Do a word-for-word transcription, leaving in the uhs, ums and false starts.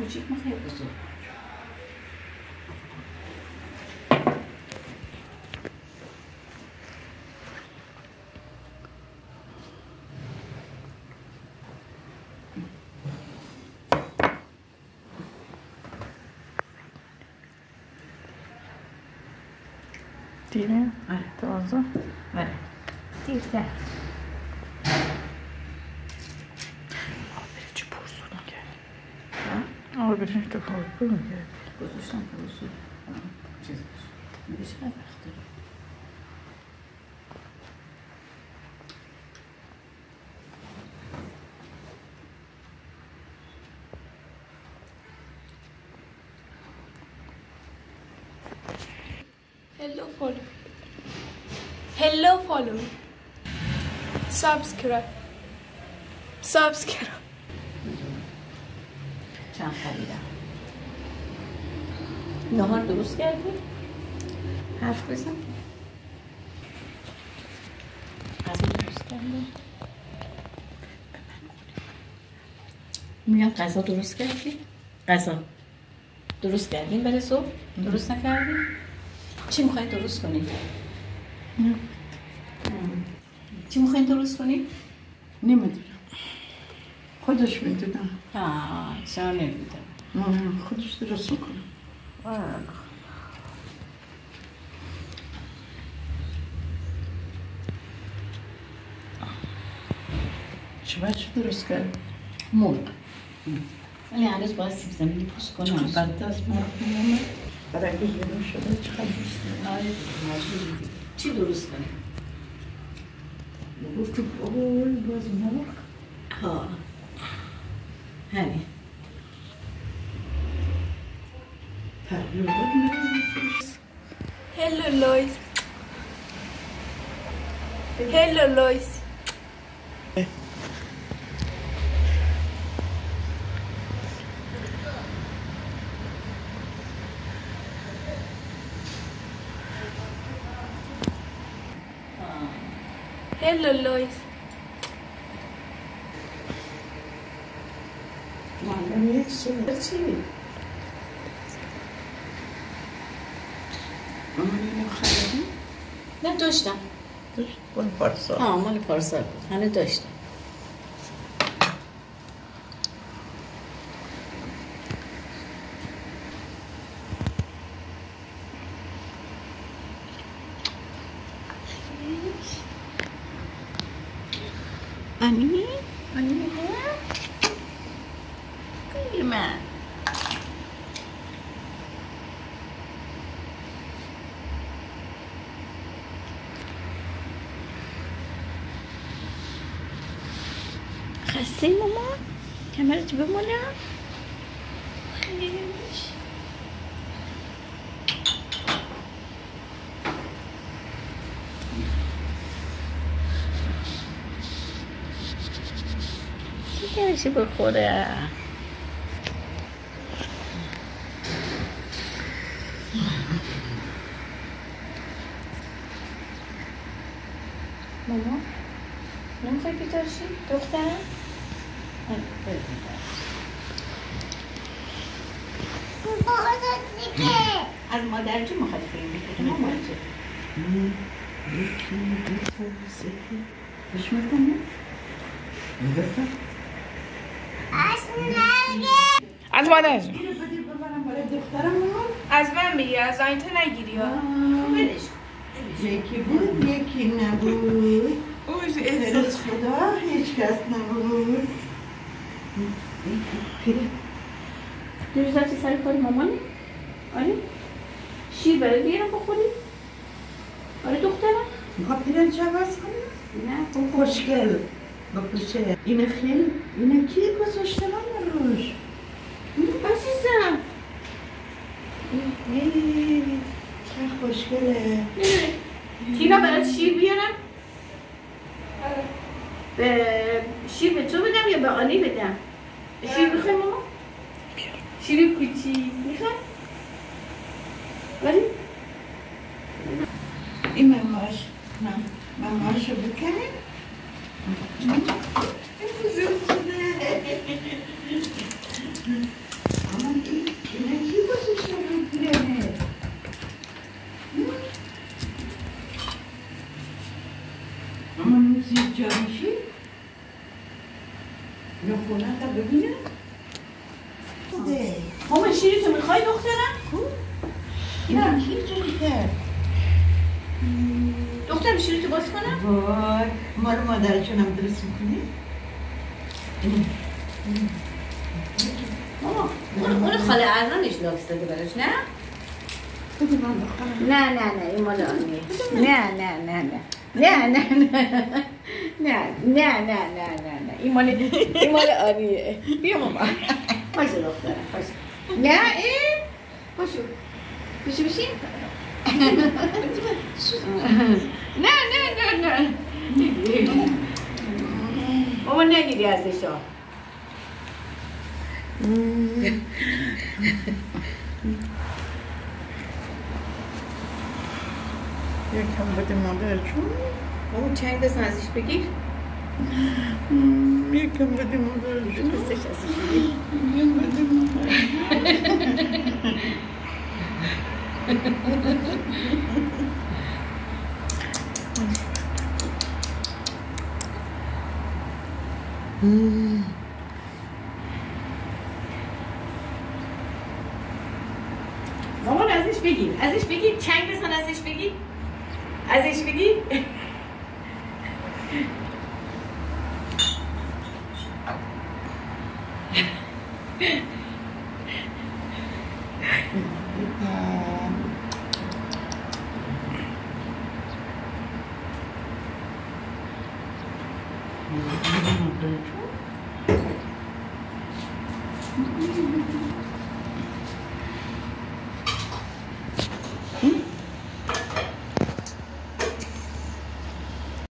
کوچیک میخوای بزرگ؟ دیره؟ آره دوازده؟ آره دیرتر. آبری چه پرسونی کردی؟ آبری چه پرسونی کردی؟ گذاشتم پرسون چیز باشه میگه چقدر وقت داری؟ Hello follow. Hello follow. Subscribe. Subscribe. چند خریدم. نهار درست کردی؟ حرف بزن. غذا درست کردی؟ میگم غذا درست کردی؟ غذا درست کردیم برای صبح؟ درست نکردیم؟ چی میخواین درست کنید؟ نه چی میخواین درست کنید؟ نمیدونم خودش میدونم آه شما نمیدونم خودش درست میکنم چه بچه درست کرد؟ مرغ ولی هنوز باید سیب زمینی پوست کنم بعد از مرغ میامد برای اگه گیرون شده چقدر دوست دارم آره مجبوری دیگه چی درست کنیم؟ گفتی اوه باز مرغ ها همین تقریبا نمیفروش Hello Lois. Hello Lois. Hello Lois. معلم یک سوال چی؟ آمون اینو خریدی؟ نه داشتم داشت؟ مال پارسال آه مال پارسال بود هنه داشتم Annie? Annie here? Good man. خسته مامان؟ کمرت بمونم؟ خیلیش چی بخوره ماما نمیخوای بیدارشی؟ دخترم؟ از مادر چی میخواد فیلم بکنی؟ ماما چه؟ یکی دو تا سه بهش میکنم؟ نگفتم؟ از مادر جون. اینو بدی ببرم برای دخترم مامان؟ از من میگی از آینته نگیری ها. ولش یکی بود یکی نبود اوش از خدا هیچ کس نبود پیره دیروز رفتی سر کار مامانی؟ آره؟ شیر برای بیارم بخوری؟ آره دخترم؟ میخواد پیرن چه عوض کنی؟ نه اون خوشگل بپوشه اینه خیلی اینه کی گذاشته من روش؟ عزیزم ای چه خوشگله تینا برات شیر بیارم؟ به شیر به تو بدم یا به آنی بدم؟ شیر میخوای ماما؟ شیر کوچی میخوای؟ ولی؟ این مماش نه مماشو بکنیم این بزرگ شده میکنن تا ببینم مامان شیری تو میخوای دخترم؟ اینا کی جوری کرد؟ دخترم شیری تو باز کنم؟ وای ما رو مادرشون هم درست میکنی؟ ماما اون خاله ارنانش لاکس داده براش نه؟ نه نه نه این مال آنیه نه نه نه نه نه نه نه نه نه نه نه نه این مال این مال آنیه بیا ماما پاشو دخترم پاشو نه این پاشو بشی بشی نه نه نه نه ماما نگیری ازش ها یکم بده مادرشون ماما چنگ بزن ازش بگیر یکم بده مادرشون دوستش ازش بگیر یکم بده مامان ازش بگیر ازش بگیر چنگ بزن ازش بگیر ازش بگیر